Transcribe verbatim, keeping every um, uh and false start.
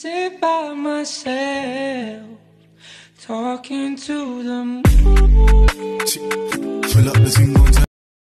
sit by myself, talking to the moon. Pull up the single time.